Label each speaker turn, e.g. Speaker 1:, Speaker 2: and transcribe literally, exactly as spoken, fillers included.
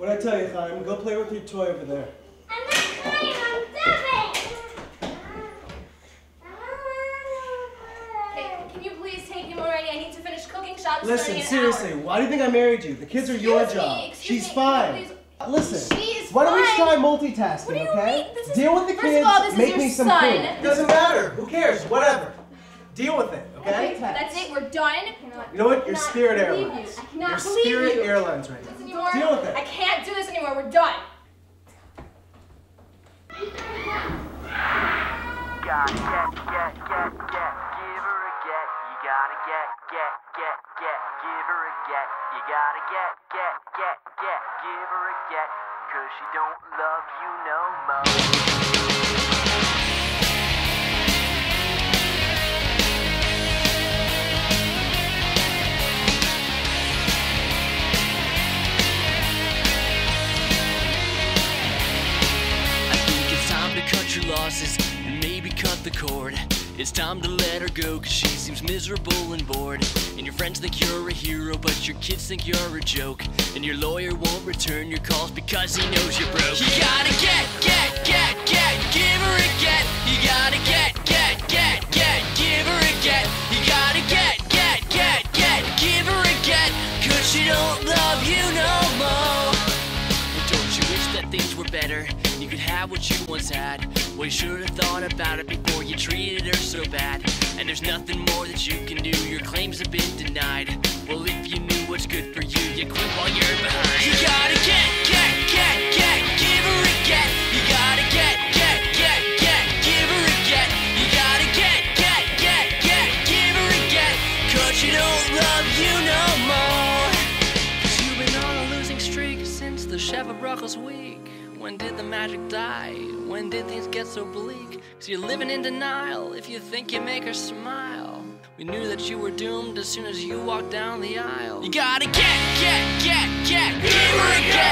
Speaker 1: What'd I tell you, Chaim? Go play with your toy over there.
Speaker 2: I'm not playing, I'm dubbing!
Speaker 3: Okay, can you please take him already? I need to finish cooking. Shop's
Speaker 1: Listen,
Speaker 3: starting in an
Speaker 1: seriously,
Speaker 3: hour.
Speaker 1: why do you think I married you? The kids are
Speaker 3: Excuse
Speaker 1: your
Speaker 3: me,
Speaker 1: job.
Speaker 3: excuse
Speaker 1: She's
Speaker 3: me,
Speaker 1: fine.
Speaker 3: please.
Speaker 1: Listen,
Speaker 3: She is
Speaker 1: why don't we
Speaker 3: fine.
Speaker 1: try multitasking,
Speaker 3: What do you
Speaker 1: okay?
Speaker 3: mean? This is-
Speaker 1: Deal with the
Speaker 3: first of
Speaker 1: kids,
Speaker 3: all, this is
Speaker 1: make
Speaker 3: your
Speaker 1: me some
Speaker 3: son.
Speaker 1: food. It doesn't matter. Who cares? Whatever. Deal with it, okay?
Speaker 3: Okay, that's it. We're done.
Speaker 1: You know what? You're
Speaker 3: cannot
Speaker 1: Spirit
Speaker 3: believe
Speaker 1: Airlines.
Speaker 3: you. I cannot
Speaker 1: You're
Speaker 3: believe
Speaker 1: Spirit
Speaker 3: you.
Speaker 1: Airlines right
Speaker 3: This
Speaker 1: now.
Speaker 3: anymore.
Speaker 1: Deal with it.
Speaker 3: I can't do this anymore. We're done.
Speaker 4: Gotta get, get, get, get, give her a get. You gotta get, get, get, get, give her a get. You gotta get, get, get, get, give her a get. Cause she don't love you no more.
Speaker 5: Cut your losses and maybe cut the cord. It's time to let her go cause she seems miserable and bored. And your friends think you're a hero but your kids think you're a joke. And your lawyer won't return your calls because he knows you're broke. You gotta get, get, get, get, give her a get. You gotta get, get, get, get, give her a get. You gotta get, get, get, get, give her a get. Cause she don't love you no more. But don't you wish that things were better? You could have what you once had. Well, you should have thought about it before you treated her so bad. And there's nothing more that you can do. Your claims have been denied. Well, if you knew what's good for you, you quit while you're behind. You gotta get, get, get, get, give her a get. You gotta get, get, get, get, give her a get. You gotta get, get, get, get, give her a get. Cause she don't love you no more. Cause you've been on a losing streak since the chef of Brussels week. When did the magic die? When did things get so bleak? Cause you're living in denial if you think you make her smile. We knew that you were doomed as soon as you walked down the aisle. You gotta get, get, get, get, give her a get.